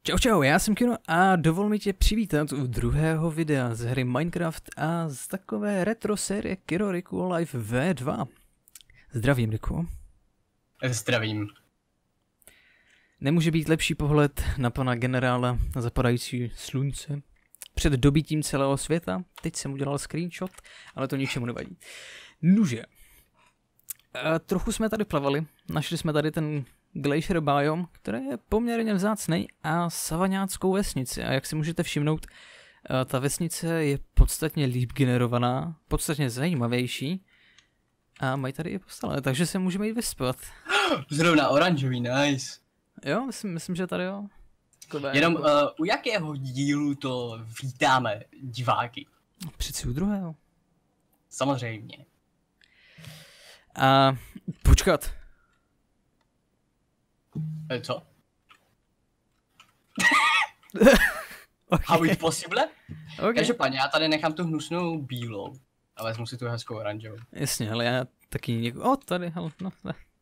Čau čau, já jsem Kino a dovol mi tě přivítat u druhého videa z hry Minecraft a z takové retro série Kiro Riku Live V2. Zdravím, Riku. Zdravím. Nemůže být lepší pohled na pana generála na zapadající slunce před dobytím celého světa. Teď jsem udělal screenshot, ale to ničemu nevadí. Nuže. Trochu jsme tady plavali, našli jsme tady ten Glacier Biome, který je poměrně vzácnej, a savaňáckou vesnici. A jak si můžete všimnout, ta vesnice je podstatně líp generovaná, podstatně zajímavější a mají tady i postele, takže se můžeme jít vyspat. Zrovna oranžový, nice. Jo, myslím, že tady jo. Jenom u jakého dílu to vítáme diváky? Přeci u druhého. Samozřejmě. A počkat. Co? Okay. How it possible? Okay. Každopádně já tady nechám tu hnusnou bílou a vezmu si tu hezkou oranžovou. Jasně, ale já taky někoho... tady, hele, no.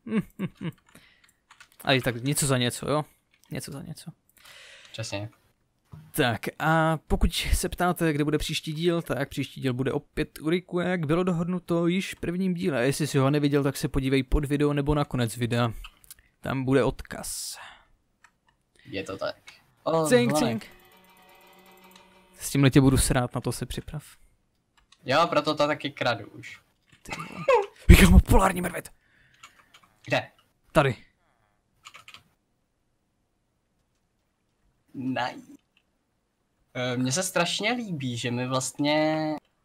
Ale tak něco za něco, jo? Něco za něco. Přesně. Tak a pokud se ptáte, kde bude příští díl, tak příští díl bude opět u Riku, jak bylo dohodnuto již v prvním díle. Jestli si ho neviděl, tak se podívej pod video nebo na konec videa. Tam bude odkaz. Je to tak. Cink. S tímhle tě budu srát, na to se připrav. Jo, proto to taky kradu už. Vykámo, polární medvěd. Kde? Tady. Nice. Mně se strašně líbí, že my vlastně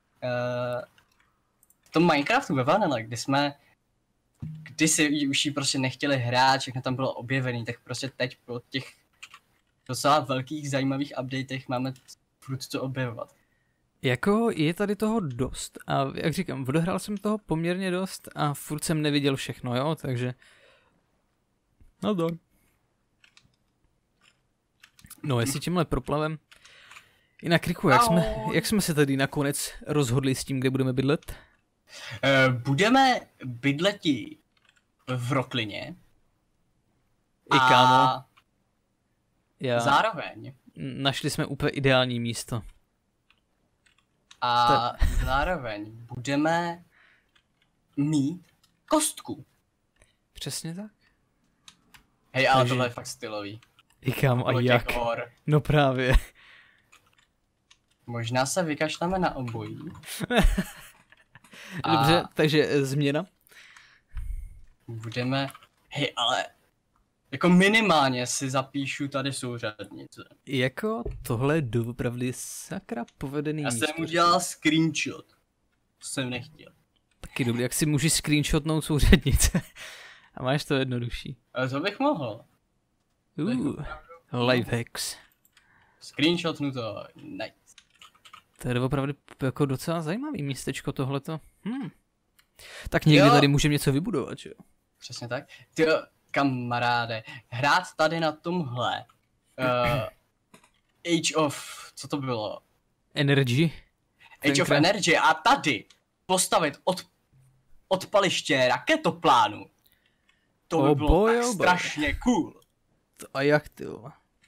v tom Minecraftu ve Vanilla, kdy jsme kdysi už ji prostě nechtěli hrát, všechno tam bylo objevený, tak prostě teď po těch docela velkých zajímavých updatech máme furt co objevovat. Jako je tady toho dost a jak říkám, odehrál jsem toho poměrně dost a furt jsem neviděl všechno, jo, takže... No do. No, jestli tímhle proplavem... Jinak, Riku, jak jsme se tady nakonec rozhodli s tím, kde budeme bydlet? Budeme bydleti v Roklině. I kámo. Zároveň. Našli jsme úplně ideální místo. A zároveň budeme mít kostku. Přesně tak. Hej, ale tohle je fakt stylový. I kámo, a jak? No právě. Možná se vykašleme na obojí. Dobře, takže změna. Budeme... Hej, ale... Jako minimálně si zapíšu tady souřadnice. Jako tohle je doopravdy sakra povedený místo. Já jsem udělal screenshot. To jsem nechtěl. Taky dobrý, jak si můžeš screenshotnout souřadnice. A máš to jednodušší. Ale to bych mohl. Lifehacks. Screenshotnu to, nice. To je opravdu jako docela zajímavý místečko tohleto. Tak někdy tady můžeme něco vybudovat, že jo? Přesně tak. Ty kamaráde, hrát tady na tomhle Age of, co to bylo? Energy. Age of Energy a tady postavit odpaliště raketoplánu. To by bylo tak strašně cool. A jak ty vole?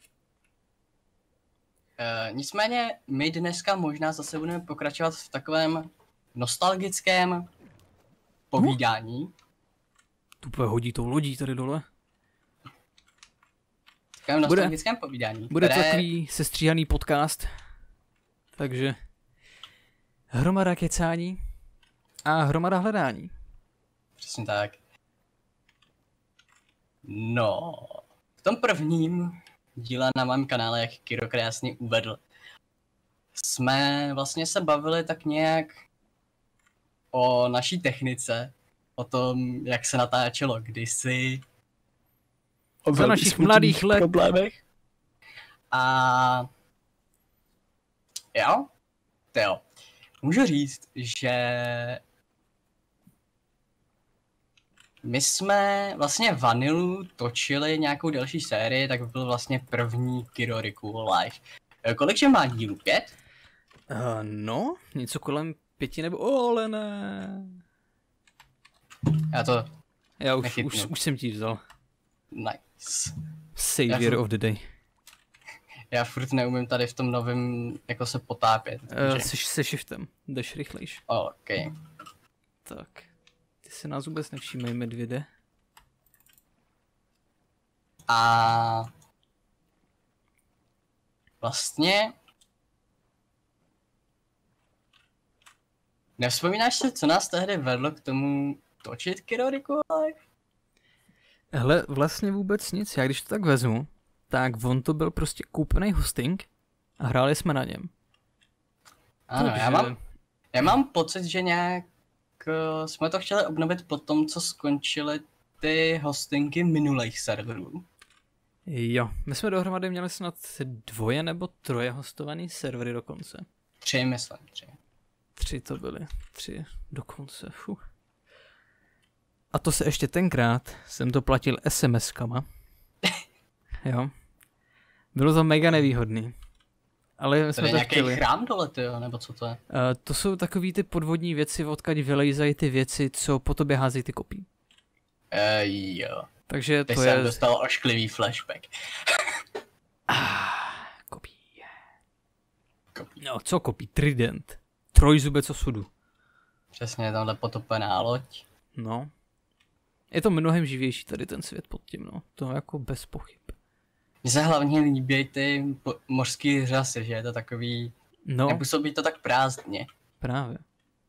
Nicméně my dneska možná zase budeme pokračovat v takovém nostalgickém povídání. Tu úplně hodí tou lodí tady dole. Takovém nostalgickém povídání. Bude to takový sestříhaný podcast. Takže hromada kecání a hromada hledání. Přesně tak. No, v tom prvním díle na mém kanále, jak Kiro krásně uvedl, jsme vlastně se bavili tak nějak o naší technice, o tom, jak se natáčelo kdysi. O našich mladých let. Problémech. A jo, to jo. Můžu říct, že my jsme vlastně Vanilu točili nějakou další sérii, tak byl vlastně první Kiro Riku Live. Kolikže má dílů? 5? No, něco kolem 5 nebo... ale ne. Já už jsem ti vzal. Nice. Savior of the day. Já furt neumím tady v tom novém jako se potápět. Se shiftem, jdeš rychlejš. OK. Tak, ty se nás vůbec nevšímej, medvěde. A vlastně nevzpomínáš si, co nás tehdy vedlo k tomu točit Kiroriku Live? Hele, vlastně vůbec nic, já když to tak vezmu, tak on to byl prostě koupený hosting a hráli jsme na něm. Ano, já mám pocit, že nějak jsme to chtěli obnovit po tom, co skončily ty hostingy minulých serverů. Jo, my jsme dohromady měli snad 2 nebo 3 hostovaný servery dokonce. 3, myslím, 3. 3 to byly, 3 dokonce, A to se ještě tenkrát jsem to platil SMS-kama. Jo. Bylo to mega nevýhodný. Ale jsme to to nějaký chtěli. chrám dole, tyjo, nebo co to je? To jsou takový ty podvodní věci, odkud vylejzají ty věci, co po tobě házejí ty kopí. Jo. Takže teď to jsem je... dostal ošklivý flashback. Kopí. No, co kopí? Trident. Trojzubec osudu. Přesně, tamhle potopená loď. No. Je to mnohem živější tady ten svět pod tím, no. To jako bez pochyb. Mně se hlavně líbí ty mořský řasy, že je to takový... No. Nepůsobí to tak prázdně. Právě.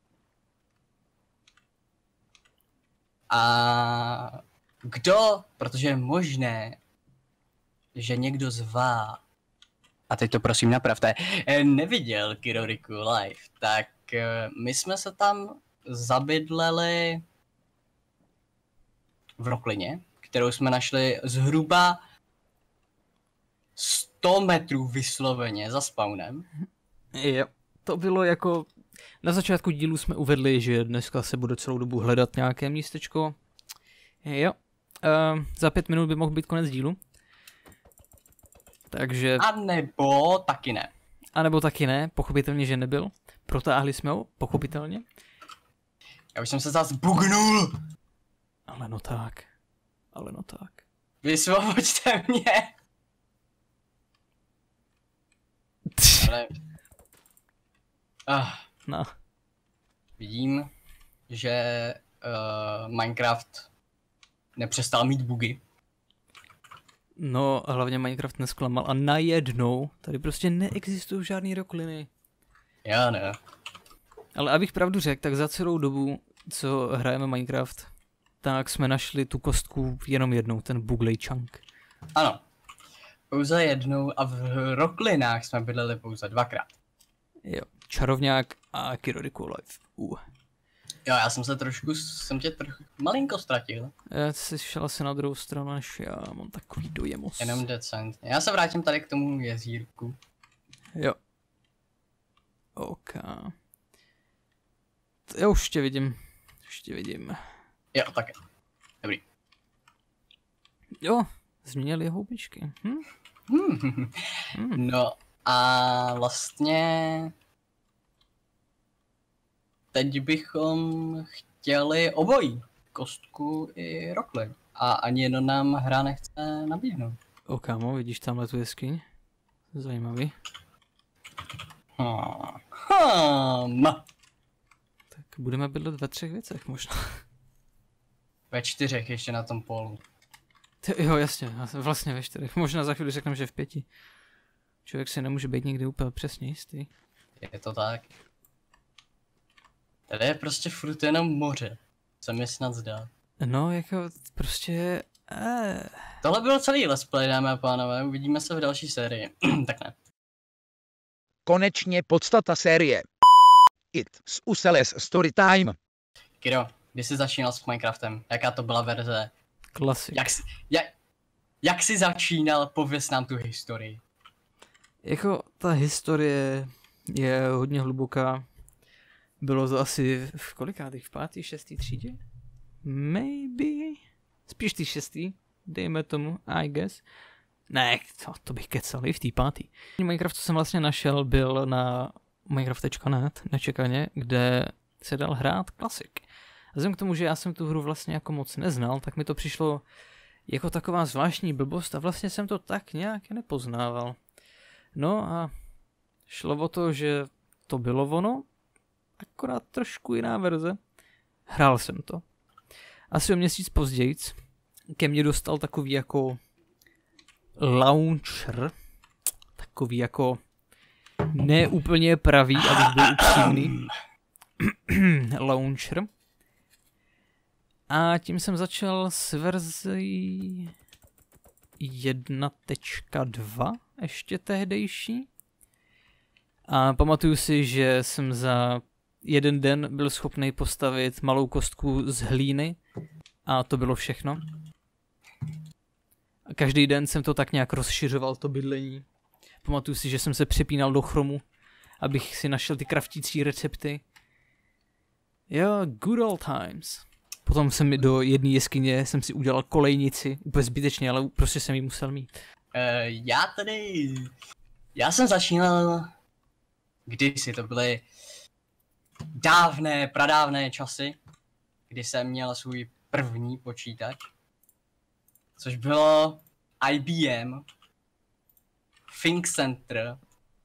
A kdo, protože je možné, že někdo z vás, a teď to prosím napravte, neviděl Kiroriku Live, tak my jsme se tam zabydleli v Roklině, kterou jsme našli zhruba 100 metrů vysloveně za spawnem. Jo, to bylo jako... Na začátku dílu jsme uvedli, že dneska se bude celou dobu hledat nějaké místečko. Jo. Za 5 minut by mohl být konec dílu. Takže... A nebo taky ne. A nebo taky ne, pochopitelně, že nebyl. Protáhli jsme ho, pochopitelně. Já už jsem se zase bugnul. Ale no tak. Ale no tak. Vysvoboďte mě. Ale... No. Vidím, že Minecraft nepřestal mít bugy. No, hlavně Minecraft nesklamal a najednou tady prostě neexistují žádný rokliny. Já ne. Ale abych pravdu řekl, tak za celou dobu, co hrajeme Minecraft, tak jsme našli tu kostku jenom jednou, ten buglej chunk. Ano. Pouze jednou a v roklinách jsme bydleli pouze 2krát. Jo, čarovňák a Kiroriku Live. Jo, já jsem tě trochu malinko ztratil. Já jsi šel asi na druhou stranu, než já mám takový dojemos. Jenom decentně. Já se vrátím tady k tomu jezírku. Jo. OK. Já už tě vidím. Jo, také. Dobrý. Jo, změnili houbičky. No a vlastně... Teď bychom chtěli obojí. Kostku i rokli. A ani jedno nám hra nechce nabídnout. Kámo, vidíš tamhle tu jeskyň? Zajímavý. Tak budeme bydlet ve 3 věcech možná. Ve 4 ještě na tom polu. Jo, jasně, vlastně ve 4. Možná za chvíli řekneme, že v 5. Člověk si nemůže být nikdy úplně přesně jistý. Je to tak. Tady je prostě furt jenom moře. Co mi snad zdá. No, jako prostě... Tohle bylo celý let's play, dámy a pánové. Uvidíme se v další sérii. Tak ne. Konečně podstata série. It z Useles Storytime. Kiro, kdy jsi začínal s Minecraftem? Jaká to byla verze? Klasik. Jak jsi začínal? Pověz nám tu historii. Jako ta historie je hodně hluboká. Bylo to asi v kolikátých? V 5., 6. třídě? Maybe? Spíš ty 6. Dejme tomu, I guess. Ne, to bych kecal i v té 5. Minecraft, co jsem vlastně našel, byl na minecraft.net, nečekaně, kde se dal hrát klasik. A vzhledem k tomu, že já jsem tu hru vlastně jako moc neznal, tak mi to přišlo jako taková zvláštní blbost a vlastně jsem to tak nějak nepoznával. No a šlo o to, že to bylo ono, akorát trošku jiná verze. Hrál jsem to. Asi o měsíc později ke mně dostal takový jako launcher, takový jako neúplně pravý, abych byl upřímný launcher. A tím jsem začal s verzí 1.2 ještě tehdejší. A pamatuju si, že jsem za jeden den byl schopný postavit malou kostku z hlíny a to bylo všechno. A každý den jsem to tak nějak rozšiřoval, to bydlení. Pamatuju si, že jsem se přepínal do Chromu, abych si našel ty kraftící recepty. Jo, good old times. Potom jsem do jedné jeskyně jsem si udělal kolejnici, úplně zbytečně, ale prostě jsem ji musel mít. Já jsem začínal kdysi, to byly pradávné časy, kdy jsem měl svůj první počítač, což bylo IBM Think Center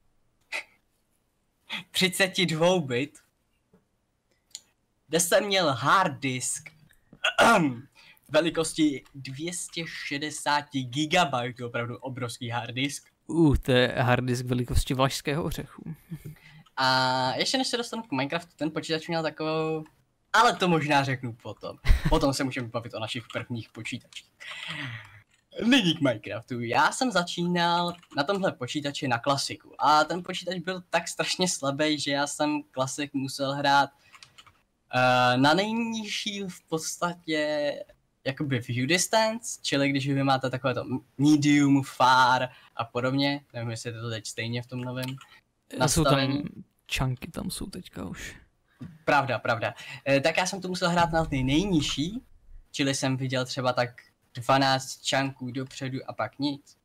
32 bit, kde jsem měl hard disk velikosti 260 GB, opravdu obrovský hard disk. To je hard disk velikosti vlašského ořechu. A ještě než se dostanu k Minecraftu, ten počítač měl takovou... Ale to možná řeknu potom. Potom se můžeme bavit o našich prvních počítačích. Nyní k Minecraftu. Já jsem začínal na tomhle počítači na klasiku. A ten počítač byl tak strašně slabý, že já jsem klasik musel hrát na nejnižší v podstatě jakoby view distance, čili když vy máte takovéto medium, far a podobně. Nevím, jestli je to teď stejně v tom novém nastavení. Jsou tam čanky, tam jsou teďka už. Pravda. Tak já jsem to musel hrát na ty nejnižší, čili jsem viděl třeba tak 12 čanků dopředu a pak nic.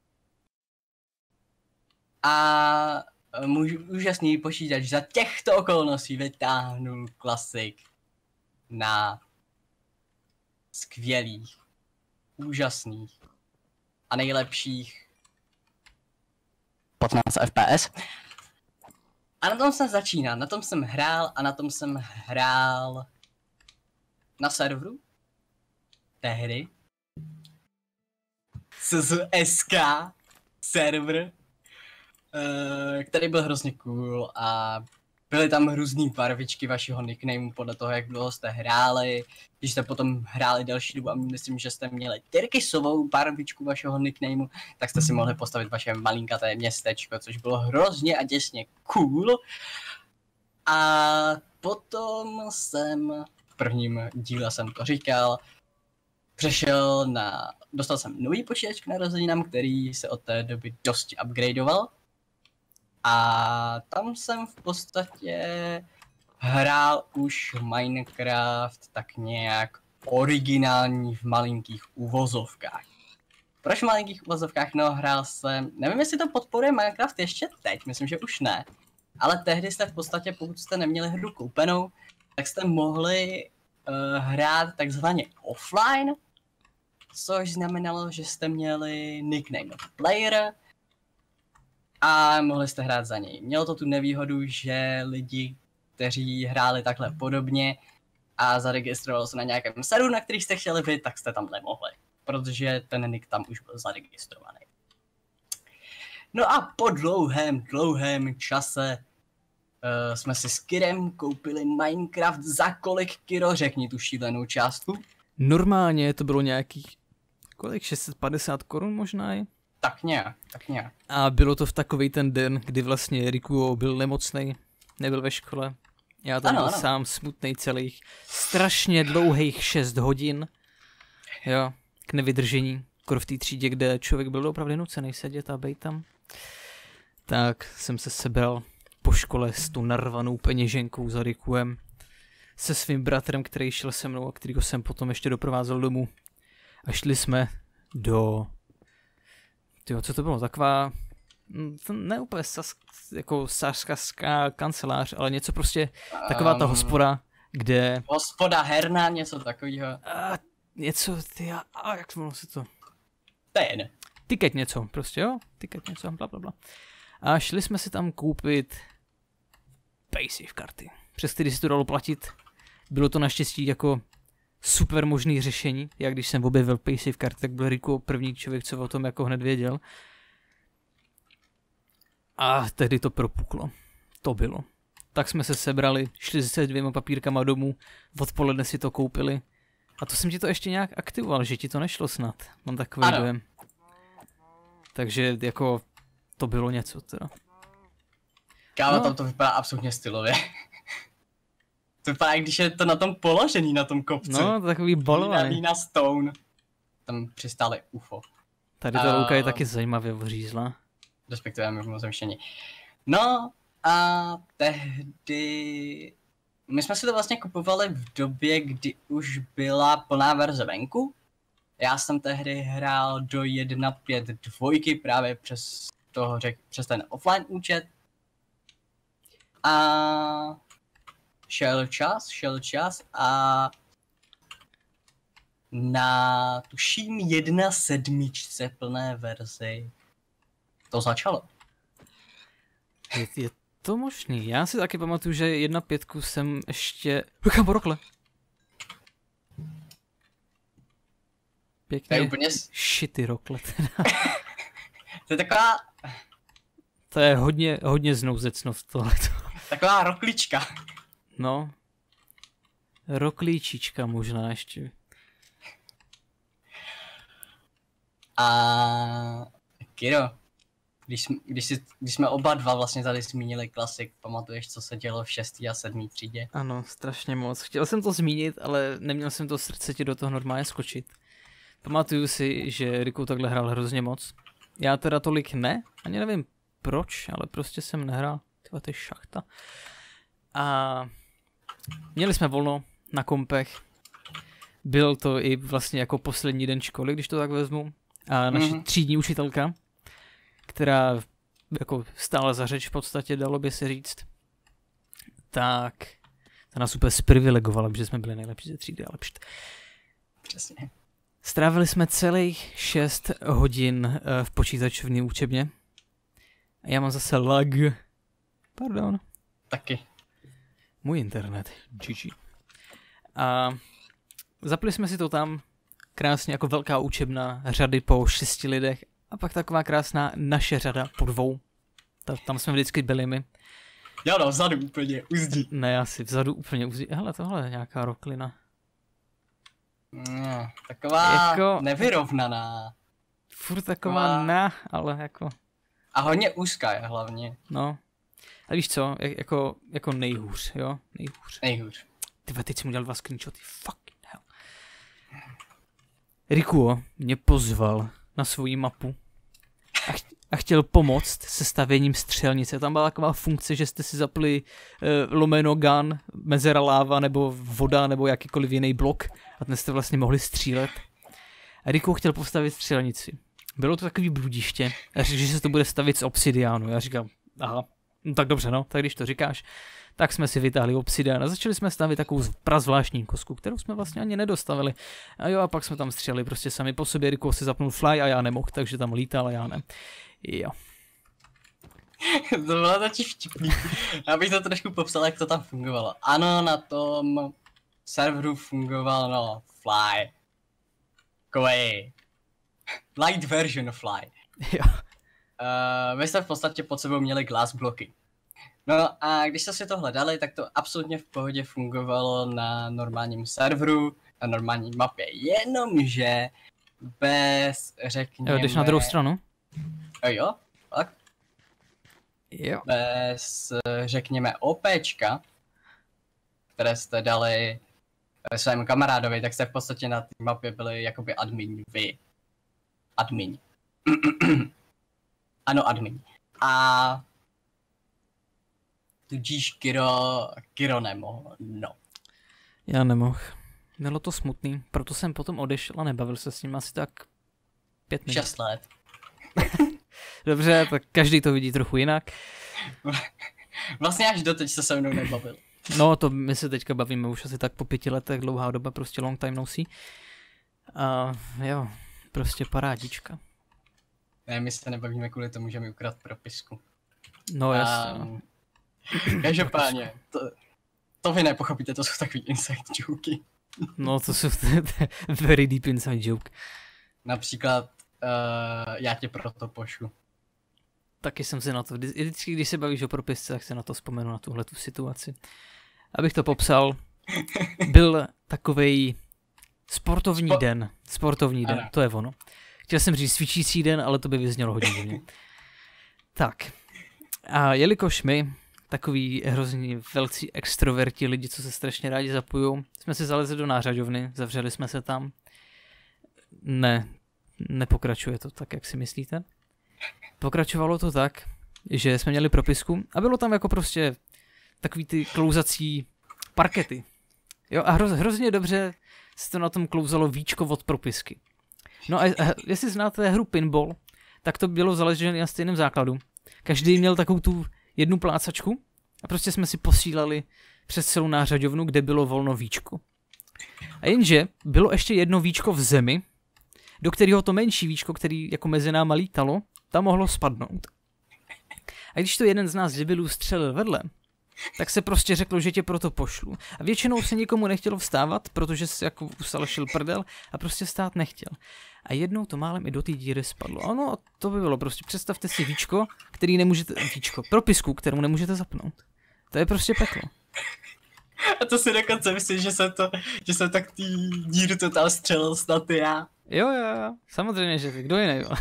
A můj úžasný počítač za těchto okolností vytáhnul klasik na skvělých, úžasných a nejlepších 15 FPS. A na tom jsem začínal, na tom jsem hrál a na tom jsem hrál na serveru tehdy SSK server, který byl hrozně cool a byly tam různý barvičky vašeho nicknameu podle toho, jak dlouho jste hráli. Když jste potom hráli delší dobu a myslím, že jste měli tyrkysovou barvičku vašeho nicknameu, tak jste si mohli postavit vaše malinkaté městečko, což bylo hrozně a děsně cool. A potom jsem, v prvním díle jsem to říkal, dostal jsem nový počítač k narozeninám, který se od té doby dosti upgradeoval. A tam jsem v podstatě hrál už Minecraft tak nějak originální v malinkých uvozovkách. Proč v malinkých uvozovkách? No, hrál jsem, nevím, jestli to podporuje Minecraft ještě teď, myslím, že už ne. Ale tehdy jste v podstatě, pokud jste neměli hru koupenou, tak jste mohli hrát takzvaně offline, což znamenalo, že jste měli nickname player a mohli jste hrát za něj. Mělo to tu nevýhodu, že lidi, kteří hráli takhle podobně a zaregistrovalo se na nějakém serveru, na který jste chtěli vy, tak jste tam nemohli, protože ten nick tam už byl zaregistrovaný. No a po dlouhém čase jsme si s Kirem koupili Minecraft za kolik, Kiro? Řekni tu šílenou částku. Normálně to bylo nějakých, kolik, 650 korun možná je? Tak nějak. A bylo to v takovej ten den, kdy vlastně Rikuo byl nemocnej, nebyl ve škole. Já tam byl sám smutnej celých strašně dlouhých 6 hodin. Jo, k nevydržení. Kor v té třídě, kde člověk byl opravdu nucený sedět a bejt tam. Tak jsem se sebral po škole s tu narvanou peněženkou za Rikuem. Se svým bratrem, který šel se mnou a kterýho jsem potom ještě doprovázel domů. A šli jsme do... Tyjo, co to bylo? Taková... Ne úplně jako saskarská kancelář, ale něco prostě... Taková ta hospoda, kde... Hospoda herná, něco takového. Něco, jak se to... To je jedno. Tiket něco, prostě jo? Tiket něco, blablabla. A šli jsme si tam koupit Paysafe karty, přes který si to dalo platit. Bylo to naštěstí jako super možný řešení. Já když jsem objevil Paysafe karty, tak byl Rico první člověk, co o tom jako hned věděl. A tehdy to propuklo. To bylo. Tak jsme se sebrali, šli se 2 papírkama domů, odpoledne si to koupili. A to jsem ti to ještě nějak aktivoval, že ti to nešlo snad. Mám takový dojem. Takže jako to bylo něco teda. Kámo, tam to vypadá absolutně stylově. To vypadá, když je to na tom položený, na tom kopci. No, takový balovaný. Na stone. Tam přistále UFO. Tady ta louka je taky zajímavě ořízla. Respektive mimozemštění. No a tehdy... My jsme si to vlastně kupovali v době, kdy už byla plná verze venku. Já jsem tehdy hrál do 1.5.2 právě přes ten offline účet. A šel čas a na tuším 1.7 plné verzi to začalo. Je to možný. Já si taky pamatuju, že 1.5 jsem ještě... Kámo, rokle. Pěkně. To je úplně... Shitty rokle teda. To je taková... To je hodně znouzecnost tohleto. Taková roklička. No. Roklíčička možná ještě. A... Kiro, když jsme oba dva vlastně tady zmínili klasik, pamatuješ, co se dělo v 6. a 7. třídě? Ano, strašně moc. Chtěl jsem to zmínit, ale neměl jsem to srdce ti do toho normálně skočit. Pamatuju si, že Riku takhle hrál hrozně moc. Já teda tolik ne, ani nevím proč, ale prostě jsem nehrál. Tyhle, to je šachta. A měli jsme volno na kompech. Byl to i vlastně jako poslední den školy, když to tak vezmu. A naše třídní učitelka, která jako stála za řeč v podstatě, dalo by se říct, tak ta nás úplně zprivilegovala, protože jsme byli nejlepší ze třídy a lepší. Přesně. Strávili jsme celých 6 hodin v počítačovní učebně. A já mám zase lag. Pardon. Taky. Můj internet. GG. A zapli jsme si to tam krásně jako velká učebna, řady po 6 lidech a pak taková krásná naše řada po 2. Tam jsme vždycky byli my. Jo no, vzadu úplně uzdí. Ne, asi vzadu úplně uzdí. Hele, tohle je nějaká roklina. No, taková jako... nevyrovnaná. Furt taková ale jako... A hodně úzká je hlavně. No. A víš co, jako nejhůř, jo? Nejhůř. Tyve, teď jsem udělal 2 screenshoty, fucking hell. Rikuo mě pozval na svoji mapu a chtěl pomoct se stavěním střelnice. Tam byla taková funkce, že jste si zapli lomeno gun, mezera láva nebo voda nebo jakýkoliv jiný blok a ten jste vlastně mohli střílet. A Rikuo chtěl postavit střelnici. Bylo to takový bludiště. Já řekl, že se to bude stavit z obsidiánu. Já říkám, aha, no tak dobře no, tak když to říkáš, tak jsme si vytáhli obsidián a začali jsme stavit takovou prazvláštní kosku, kterou jsme vlastně ani nedostavili. A jo, a pak jsme tam střelili prostě sami po sobě, Rico si zapnul fly a já nemohl, takže tam lítal a já ne. Jo. To bylo totiž vtipný. Já bych to trošku popsal, jak to tam fungovalo. Ano, na tom serveru fungoval, no, fly. Takovej light version of fly. Jo. My jsme v podstatě pod sebou měli glass bloky. No a když jste si to hledali, tak to absolutně v pohodě fungovalo na normálním serveru, na normální mapě, jenomže bez, řekněme... Jo, jdeš na druhou stranu? Jo, tak. Jo. Bez, řekněme, OPčka, které jste dali svému kamarádovi, tak jste v podstatě na té mapě byli jakoby admin, vy. Admin. Ano, admin. A tudíž Kiro nemohl, no. Já nemohl. Bylo to smutný, proto jsem potom odešel a nebavil se s ním asi tak 5 minut. 6 let. Dobře, tak každý to vidí trochu jinak. Vlastně až doteď se se mnou nebavil. No to my se teďka bavíme už asi tak po 5 letech, dlouhá doba, prostě long time no see. A jo, prostě parádička. Ne, my se nebavíme kvůli tomu, že mi ukradl propisku. No jasně. No. Každopádně, to vy nepochopíte, to jsou takový inside joky. No to jsou very deep inside joke. Například, já tě proto pošlu. Taky jsem si na to, vždycky když se bavíš o propisce, tak se na to vzpomenu, na tuhletu situaci. Abych to popsal, byl takovej sportovní den, ano. to je ono. Chtěl jsem říct cvičící den, ale to by vyznělo hodně divně. Tak, a jelikož my, takový hrozně velcí extroverti, lidi, co se strašně rádi zapojují, jsme si zalezli do nářadovny, zavřeli jsme se tam. Ne, nepokračuje to tak, jak si myslíte. Pokračovalo to tak, že jsme měli propisku a bylo tam jako prostě takový ty klouzací parkety. Jo, a hrozně dobře se to na tom klouzalo víčko od propisky. No a jestli znáte hru Pinball, tak to bylo založené na stejném základu. Každý měl takovou tu jednu plácačku a prostě jsme si posílali přes celou nářadovnu, kde bylo volno víčko. A jenže bylo ještě jedno víčko v zemi, do kterého to menší víčko, který jako mezi náma lítalo, tam mohlo spadnout. A když to jeden z nás debilů střelil vedle, tak se prostě řeklo, že tě proto pošlu. A většinou se nikomu nechtělo vstávat, protože se jako usalešil prdel a prostě stát nechtěl. A jednou to málem i do té díry spadlo. Ano, to by bylo prostě, představte si víčko, který nemůžete, propisku, kterou nemůžete zapnout. To je prostě peklo. A to si dokonce myslím, že jsem tak tý díru totál střelil snad já. Jo, samozřejmě, že ty, kdo jiný, jo.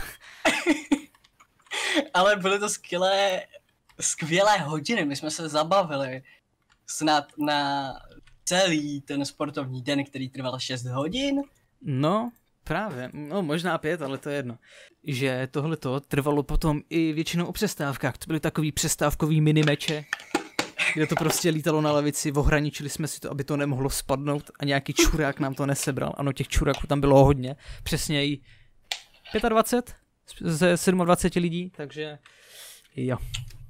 Ale byly to skvělé hodiny, my jsme se zabavili snad na celý ten sportovní den, který trval 6 hodin. No, právě, no možná 5, ale to je jedno. Že tohleto trvalo potom i většinou o přestávkách, to byly takový přestávkový minimeče, kde to prostě lítalo na lavici, ohraničili jsme si to, aby to nemohlo spadnout a nějaký čurák nám to nesebral. Ano, těch čuráků tam bylo hodně, přesně i 25 ze 27 lidí, takže jo.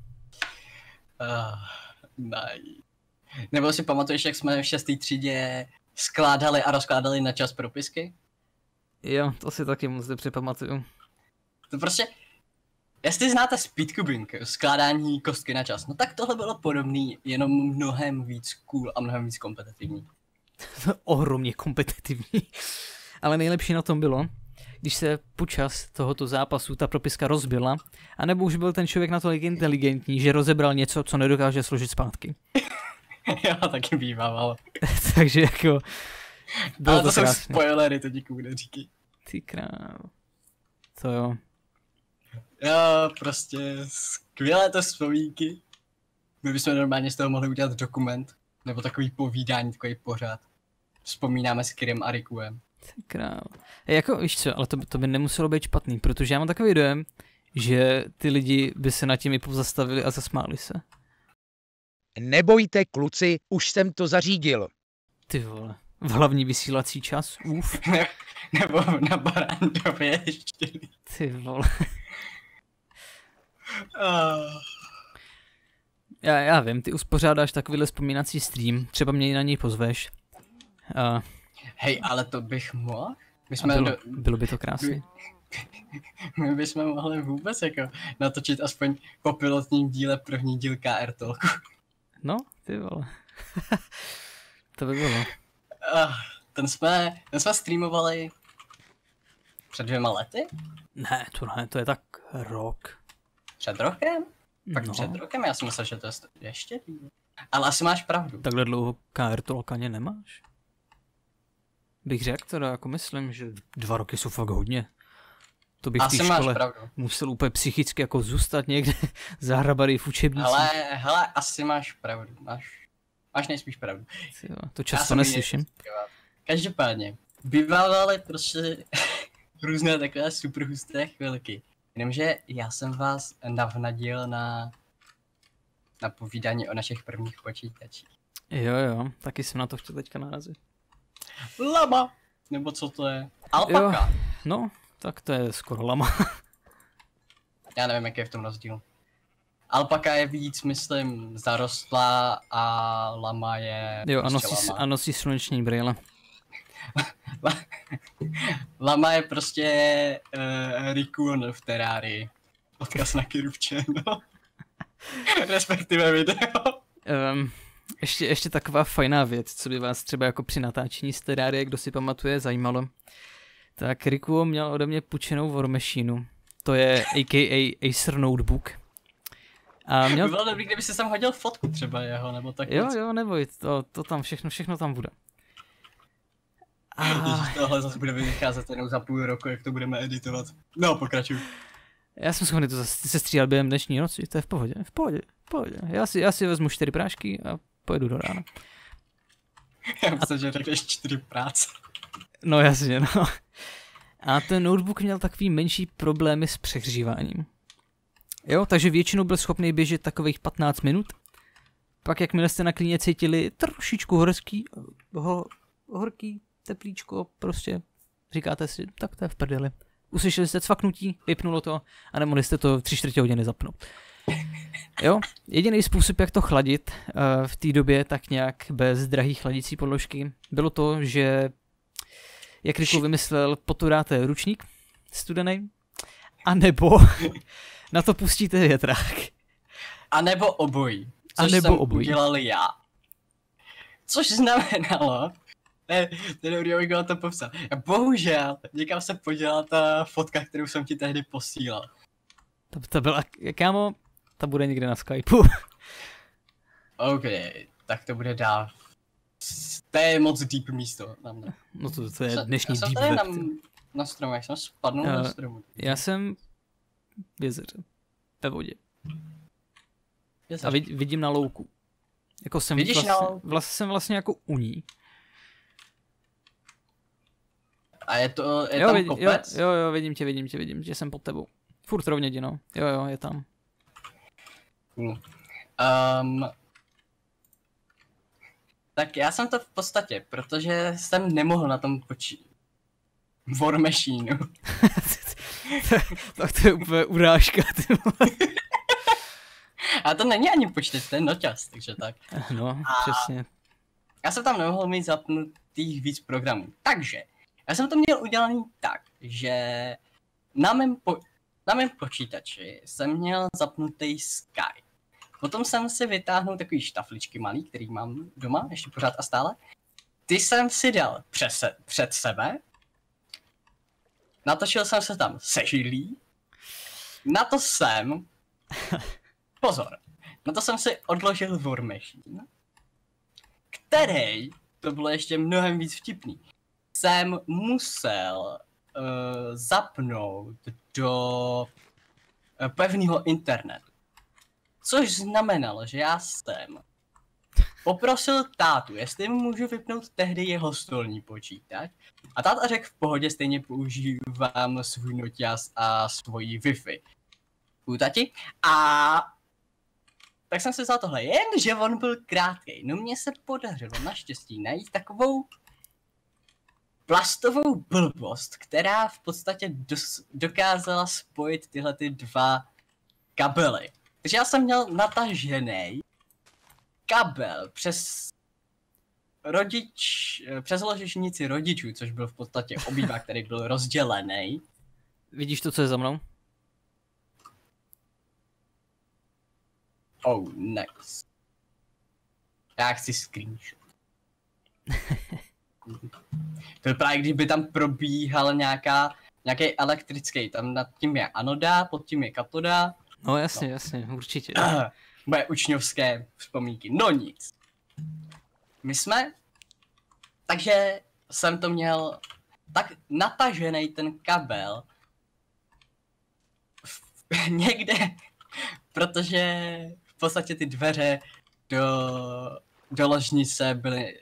Nebo si pamatuješ, jak jsme v 6. třídě skládali a rozkládali na čas propisky? Jo, to si taky moc dobře pamatuju. To prostě, jestli znáte speedcubing, skládání kostky na čas, no tak tohle bylo podobný, jenom mnohem víc cool a mnohem víc kompetitivní. Ohromně kompetitivní. Ale nejlepší na tom bylo, když se počas tohoto zápasu ta propiska rozbila, anebo už byl ten člověk natolik inteligentní, že rozebral něco, co nedokáže složit zpátky. Já taky bývával. Takže jako... Ale to jsou spoilery, to nikomu neříkej. Ty král. To jo. Jo, prostě skvělé to vzpomínky. My bychom normálně z toho mohli udělat dokument, nebo takový povídání, takový pořád. Vzpomínáme s Kirem a Rikuem. Ty král. Jako, víš co, ale to by nemuselo být špatný, protože já mám takový dojem, že ty lidi by se nad tím i pozastavili a zasmáli se. Nebojte, kluci, už jsem to zařídil. Ty vole, v hlavní vysílací čas, uf. Nebo na Barandově ještě. Ty vole. Já vím, ty uspořádáš takovýhle vzpomínací stream, třeba mě na něj pozveš. Hej, ale to bych mohl? Bylo by to krásně. My bychom mohli vůbec jako natočit aspoň po pilotním díle první díl KR Talku. No, ty vole. To by bylo. Ten jsme streamovali před 2 lety? Ne, to je tak rok. Před rokem? Pak no. Před rokem? Já si myslel, že to je ještě díl. Ale asi máš pravdu. Takhle dlouho KR Talk ani nemáš? Bych řekl teda, jako myslím, že 2 roky jsou fakt hodně. To bych v té škole musel úplně psychicky jako zůstat někde zahrabaný v učebnici. Hele, asi máš pravdu. Máš nejspíš pravdu. To často neslyším. Každopádně, bývaly prostě různé takové super husté chvilky. Jenomže já jsem vás navnadil na povídání o našich prvních počítačích. Jo, taky jsem na to chtěl teďka narazit. Lama! Nebo co to je? Alpaka? Jo, no, tak to je skoro lama. Já nevím, jaký je v tom rozdíl. Alpaka je víc, myslím, zarostlá a lama je... Jo, a nosí sluneční brýle. Lama je prostě Rikun v Terrarii. Odkaz na Kiruvče, no. Respektive video. Ještě taková fajná věc, co by vás třeba jako při natáčení z Terrarie, kdo si pamatuje, zajímalo. Tak Rikuo měl ode mě půjčenou War Machineu. To je a.k.a. Acer Notebook. A měl... By bylo dobrý, kdyby si sem hodil fotku třeba jeho, nebo tak nic. Jo, neboj, to tam všechno tam bude. Ježiš, tohle zase bude vycházet jenom za půl roku, jak to budeme editovat. No, pokračuj. Já jsem schopný to zase sestříhat během dnešní noci, to je v pohodě. Já si vezmu 4 prášky a pojedu do rána. Já myslím, že řekneš 4 práce. No jasně, no. A ten notebook měl takový menší problémy s přehříváním. Jo, takže většinou byl schopný běžet takových 15 minut. Pak jakmile jste na klíně cítili trošičku horký, teplíčko, prostě říkáte si, tak to je v prdeli. Uslyšeli jste cvaknutí, vypnulo to a nemohli jste to 3/4 hodiny zapnout. Jo, jediný způsob, jak to chladit v té době tak nějak bez drahých chladící podložky, bylo to, že jak Riku vymyslel, potu dáte ručník studený, anebo na to pustíte větrák. A nebo obojí. Což jsem udělal já. Což znamenalo, ten dobrý, abych to popsal. Bohužel, někam se podělala ta fotka, kterou jsem ti tehdy posílal. Ta byla, kámo, ta bude někde na Skypeu. OK, tak to bude dál. To je moc deep místo. No to je dnešní deep web. Já jsem tady na stromu, jak jsem spadnul na stromu. Já jsem v jezeře, ve vodě. A vidím na louku. Jako jsem jsem vlastně jako u ní. A je tam kopec? Jo, vidím tě, že jsem pod tebou. Furt rovně jdi, no. Jo, je tam. Tak já jsem to v podstatě, protože jsem nemohl na tom War Machineu. Tak to je úplně urážka, ty vole. A to není ani počítač, to je noťaz, takže tak. No, přesně. Já jsem tam nemohl mít zapnutých víc programů, takže já jsem to měl udělaný tak, že na mém počítači jsem měl zapnutý Skype. Potom jsem si vytáhnul takový štafličky malý, který mám doma, ještě pořád a stále. Ty jsem si dal před sebe. Natočil jsem se tam se židlí. Na to jsem... Pozor. Na to jsem si odložil War Machine, který, to bylo ještě mnohem víc vtipný, jsem musel zapnout do pevného internetu. Což znamenalo, že já jsem poprosil tátu, jestli můžu vypnout tehdy jeho stolní počítač. A táta řekl v pohodě, stejně používám svůj noťaz a svoji Wi-Fi. U tati. A tak jsem si vzal tohle, jenže on byl krátkej. No mně se podařilo naštěstí najít takovou plastovou blbost, která v podstatě dokázala spojit tyhle ty dva kabely. Takže já jsem měl natažený kabel přes ložišnici rodičů, což byl v podstatě obývák, který byl rozdělený. Vidíš to, co je za mnou? Oh, nice. Já chci screenshot. To je právě, kdyby tam probíhal nějaký elektrický, tam nad tím je anoda, pod tím je katoda. No jasně, určitě. Moje učňovské vzpomínky, no nic. Takže jsem to měl tak natažený ten kabel někde, protože v podstatě ty dveře do ložnice byly,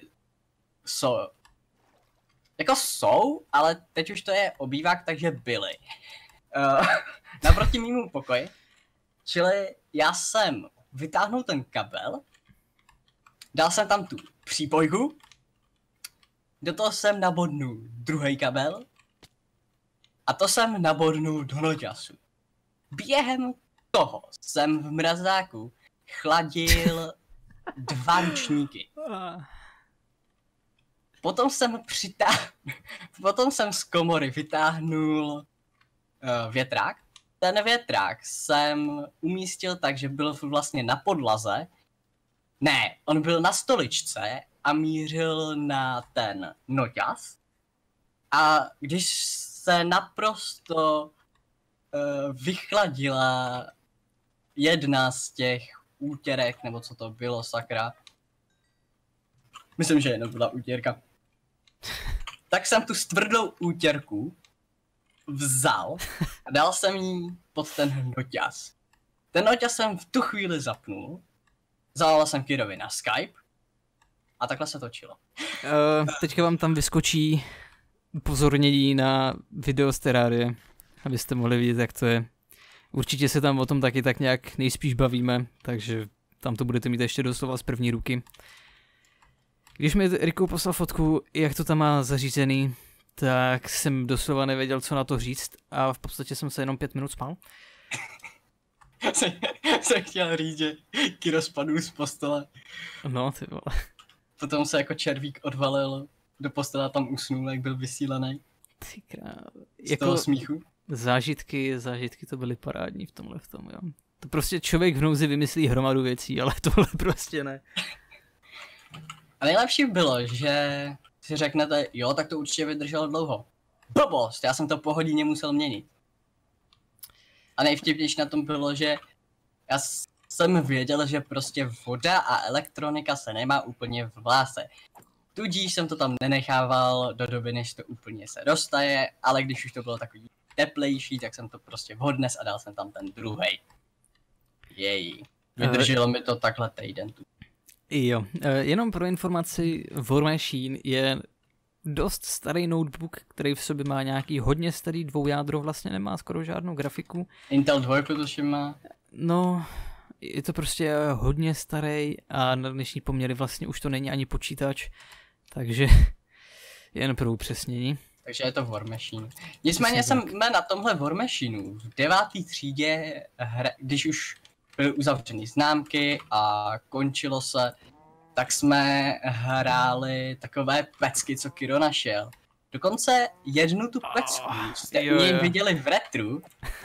jsou, ale teď už to je obývák, takže byly. Naproti mému pokoji. Čili já jsem vytáhnul ten kabel, dal jsem tam tu přípojku, do toho jsem nabodnul druhý kabel a to jsem nabodnul do noťasu. Během toho jsem v mrazáku chladil 2 ručníky. Potom jsem z komory vytáhnul větrák, ten větrák jsem umístil tak, že byl vlastně na podlaze. Ne, on byl na stoličce a mířil na ten noťaz. A když se naprosto vychladila jedna z těch útěrek, nebo co to bylo, sakra. Myslím, že jenom byla útěrka. Tak jsem tu stvrdlou útěrku vzal a dal jsem jí pod ten noťaz. Ten noťaz jsem v tu chvíli zapnul, zavolal jsem Kirovi na Skype a takhle se točilo. Teďka vám tam vyskočí upozornění na video z Terrarie, abyste mohli vidět, jak to je. Určitě se tam o tom taky tak nějak nejspíš bavíme, takže tam to budete mít ještě doslova z první ruky. Když mi Rico poslal fotku, jak to tam má zařízený, tak jsem doslova nevěděl, co na to říct a v podstatě jsem se jenom 5 minut spal. jsem chtěl říct, že Kiro spadl z postele. No, ty vole. Potom se jako červík odvalil do postele a tam usnul, jak byl vysílený. Ty král. Z toho smíchu. Zážitky to byly parádní v tomhle, jo. To prostě člověk v nouzi vymyslí hromadu věcí, ale tohle prostě ne. A nejlepší bylo, že si řeknete, jo, tak to určitě vydrželo dlouho. Blbost, já jsem to po hodině musel měnit. A nejvtipnější na tom bylo, že já jsem věděl, že prostě voda a elektronika se nemá úplně v vláse. Tudíž jsem to tam nenechával do doby, než to úplně se roztaje, ale když už to bylo takový teplejší, tak jsem to prostě odnes a dal jsem tam ten druhej. Jej. Vydrželo mi to takhle týden tu. Jo, jenom pro informaci, War Machine je dost starý notebook, který v sobě má nějaký hodně starý dvoujádro, vlastně nemá skoro žádnou grafiku. Intel 2 to má. No, je to prostě hodně starý a na dnešní poměry vlastně už to není ani počítač, takže jen pro upřesnění. Takže je to War Machine. Nicméně jsme na tomhle War Machineu v 9. třídě, když už byly uzavřeny známky a končilo se, tak jsme hráli takové pecky, co Kiro našel. Dokonce jednu tu pecku jste viděli v retru.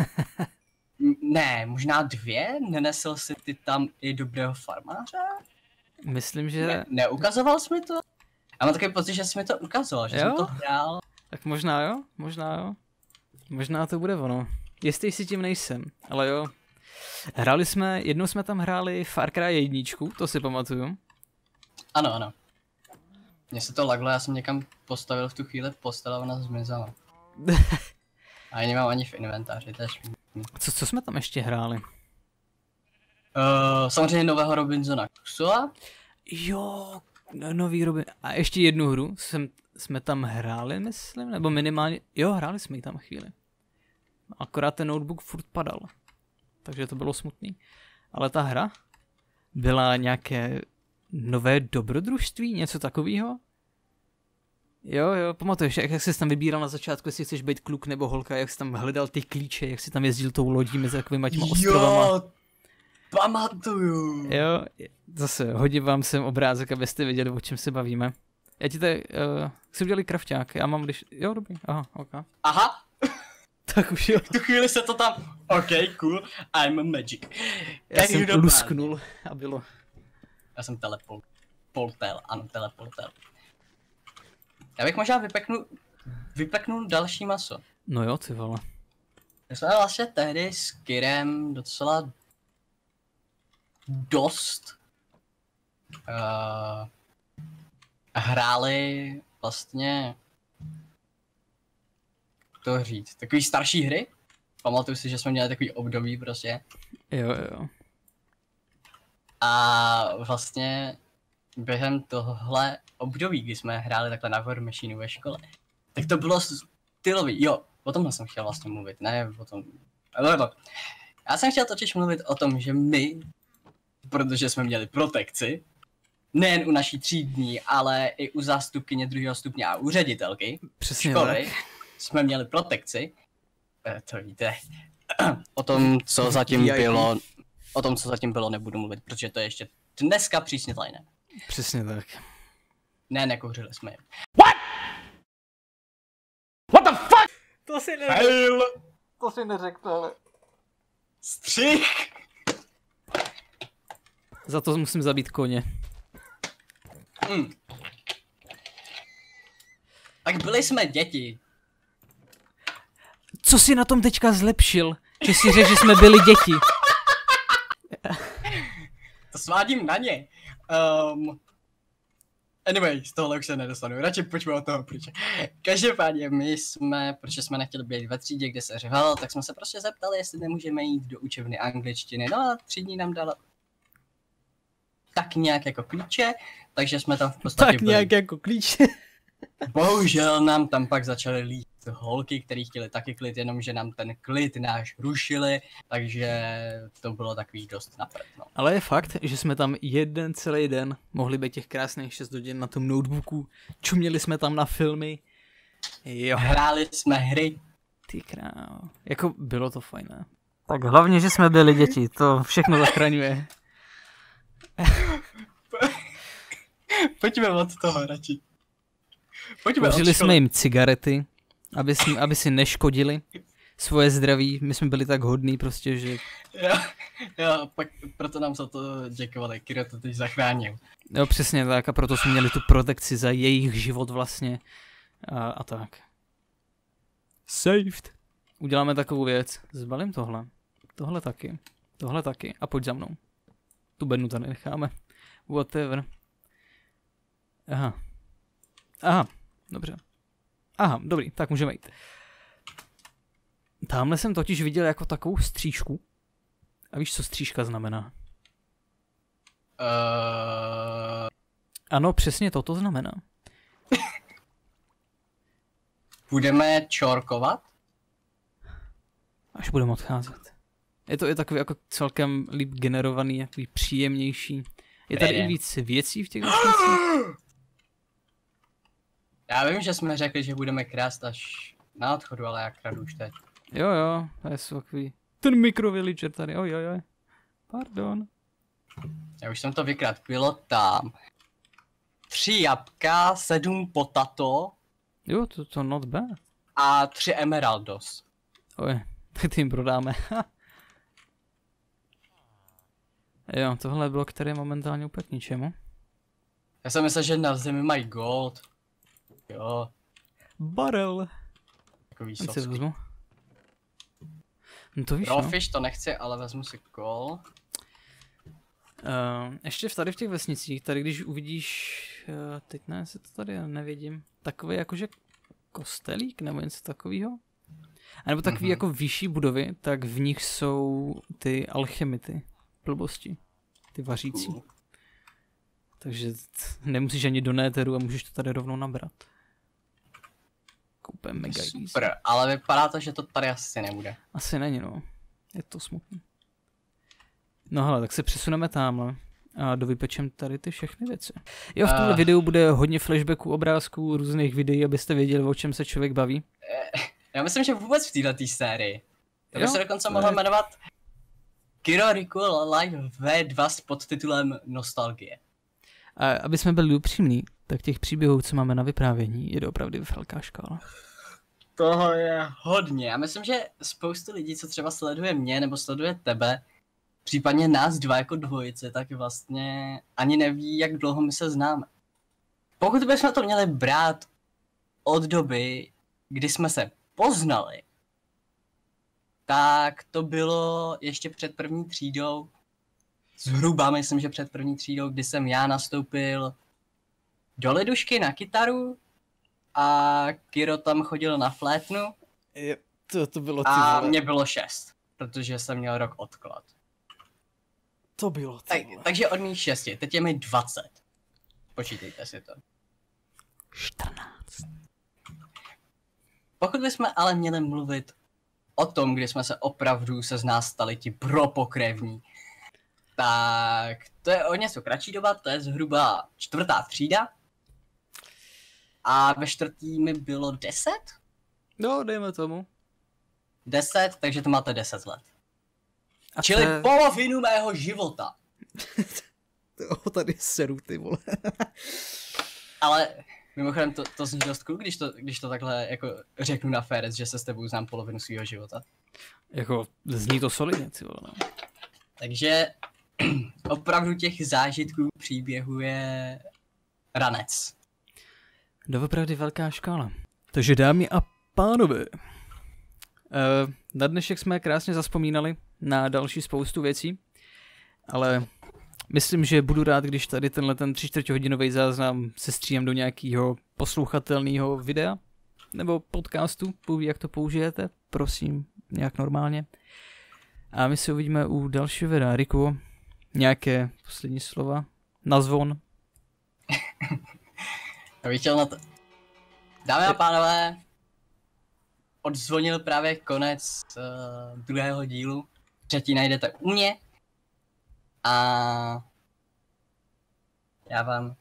Ne, možná 2? Nenesl si ty tam i dobrého farmáře? Myslím, že... Neukazoval jsi mi to? Já mám takový pocit, že jsi mi to ukazoval, že jsem to hrál. Tak možná jo. Možná to bude ono. Jestli si tím nejsem, ale jo. Jednou jsme tam hráli Far Cry 1, to si pamatuju. Ano. Mně se to laglo, já jsem někam postavil v tu chvíli postel a ona zmizela. A já nemám ani v inventáři, to je špatný. Co jsme tam ještě hráli? Samozřejmě nového Robinsona Crusoe. Jo, nový Robin. A ještě jednu hru jsme tam hráli, myslím, nebo minimálně, jo, hráli jsme ji tam chvíli. Akorát ten notebook furt padal. Takže to bylo smutný. Ale ta hra byla nějaké nové dobrodružství, něco takového. Jo, pamatuješ, jak jsi tam vybíral na začátku, jestli chceš být kluk nebo holka, jak jsi tam hledal ty klíče, jak jsi tam jezdil tou lodí mezi takovýma těma ostrovama. Jo, pamatuju. Jo, zase hodím vám sem obrázek, abyste věděli, o čem se bavíme. Já ti tady, si udělali krafťák, já mám když, jo, dobrý, Aha. Tak už jo. V tu chvíli se to tam, ok, cool, I'm a magic. Já jsem lusknul a bylo. Já jsem teleportel. Já bych možná vypeknul další maso. No jo, ty vole. My jsme vlastně tehdy s Kirem docela dost hráli vlastně, to říct, takový starší hry. Pamatuju si, že jsme měli takový období prostě. Jo. A vlastně během tohle období, kdy jsme hráli takhle na War Machineu ve škole, tak to bylo stylový. Jo, o tomhle jsem chtěl vlastně mluvit, ne o tom. Já jsem chtěl totiž mluvit o tom, že my, protože jsme měli protekci, nejen u naší třídní, ale i u zástupkyně 2. stupně a u ředitelky školy, tak. Jsme měli protekci. To víte. O tom, co zatím bylo, nebudu mluvit, protože to je ještě dneska přísně tajné. Přesně tak. Ne, nekouřili jsme je. What the fuck? To si neřekl, ale... Střih! Za to musím zabít koně. Tak byli jsme děti. Co jsi na tom teďka zlepšil? Že jsi řekl, že jsme byli děti. To svádím na ně. Anyway, z tohohle už se nedostanu. Radši pojďme od toho pryč. Každopádně my jsme, protože jsme nechtěli být ve třídě, kde se řevalo, tak jsme se prostě zeptali, jestli nemůžeme jít do učebny angličtiny. No a třídní nám dala tak nějak jako klíče, takže jsme tam v podstatě Tak nějak jako klíče. Bohužel nám tam pak začaly lít holky, které chtěli taky klid, jenomže nám ten klid náš rušili, takže to bylo takový dost napřed. No. Ale je fakt, že jsme tam jeden celý den mohli být těch krásných 6 hodin na tom notebooku, čuměli jsme tam na filmy. Jo. Hráli jsme hry. Ty král. Jako bylo to fajn, ne? Tak hlavně, že jsme byli děti, to všechno zachraňuje. Pojďme od toho radši. Kouřili jsme jim cigarety, aby si neškodili svoje zdraví. My jsme byli tak hodní prostě, že... Jo, pak proto nám za to děkovali, Kiro to teď zachránil. Jo, přesně tak, a proto jsme měli tu protekci za jejich život vlastně. A tak. Saved. Uděláme takovou věc. Zbalím tohle. Tohle taky. Tohle taky. A pojď za mnou. Tu bednu tady necháme. Whatever. Aha, dobře. Aha, dobrý, tak můžeme jít. Tamhle jsem totiž viděl jako takovou střížku. A víš, co střížka znamená? Ano, přesně toto znamená. Budeme čorkovat? Až budeme odcházet. Je to takový jako celkem líp generovaný, takový příjemnější. Je tady i víc věcí v těch vesnicích? Já vím, že jsme řekli, že budeme krást až na odchodu, ale já kradu už teď. Jo, to je takový. Ten mikrovillager tady, ojojoj. Pardon. Já už jsem to vykrát, bylo tam 3 jabka, 7 potato. Jo, to not bad. A 3 emeraldos. Oj, tak ty jim prodáme. Jo, tohle je blok, který je momentálně úplně k ničemu. Já jsem myslel, že na zemi mají gold. Jo. Barel. Takový Si sosky. vezmu. No to víš, Rawfish to nechci, ale vezmu si kol. Ještě tady v těch vesnicích, tady když uvidíš, teď ne, se to tady nevidím, takový jakože kostelík nebo něco takového. A nebo takový jako vyšší budovy, tak v nich jsou ty alchemity, blbosti, ty vařící. Takže nemusíš ani do néteru a můžeš to tady rovnou nabrat. Úplně mega easy. Super, ale vypadá to, že to tady asi nebude. Asi není, no. Je to smutný. No hele, tak se přesuneme tamhle a dovypečem tady ty všechny věci. Jo, v tomhle videu bude hodně flashbacků, obrázků, různých videí, abyste věděli, o čem se člověk baví. Já myslím, že vůbec v této sérii. To by se dokonce mohlo jmenovat Kiro Recall Live V2 s podtitulem Nostalgie. A aby jsme byli upřímní, tak těch příběhů, co máme na vyprávění, je opravdu velká škála. Toho je hodně. Já myslím, že spoustu lidí, co třeba sleduje mě nebo sleduje tebe, případně nás dva jako dvojice, tak vlastně ani neví, jak dlouho my se známe. Pokud bychom to měli brát od doby, kdy jsme se poznali, tak to bylo ještě před první třídou. Zhruba myslím, že před první třídou, kdy jsem já nastoupil do lidušky na kytaru a Kiro tam chodil na flétnu. To bylo ty a vole. mě bylo 6, protože jsem měl rok odklad. To bylo ty vole. Takže od mých 6, teď je mi 20. Počítejte si to. 14. Pokud bychom ale měli mluvit o tom, kdy jsme se opravdu se z nás stali ti propokrevní, tak to je o něco kratší doba, to je zhruba 4. třída. A ve 4. mi bylo 10? No, dejme tomu. 10, takže to máte 10 let. A Čili polovinu mého života. Tady seru, ty vole. Ale mimochodem to zní dost cool, když to takhle jako řeknu na Ferec, že se s tebou znám polovinu svého života. Jako, zní to solidně, ty vole. Takže opravdu těch zážitků příběhu je ranec. Doopravdy velká škála. Takže dámy a pánové, na dnešek jsme krásně zazpomínali na další spoustu věcí, ale myslím, že budu rád, když tady tenhle ten 3/4hodinový záznam se stříhám do nějakého poslouchatelného videa nebo podcastu, půví, jak to použijete, prosím, nějak normálně. A my se uvidíme u dalšího videa. Riku, nějaké poslední slova? Na zvon? Já bych chtěl na to... Dámy a pánové, odzvonil právě konec druhého dílu. Třetí najdete u mě. A já vám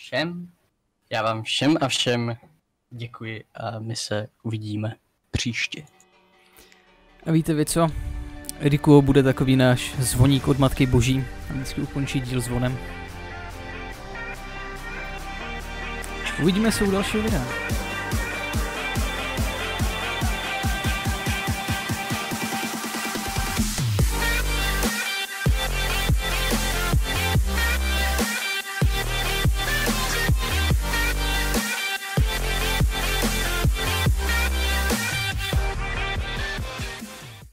všem děkuji a my se uvidíme příště. A víte vy co? Riku bude takový náš zvoník od Matky Boží a vždycky ukončí díl zvonem. Uvidíme se u dalšího videa.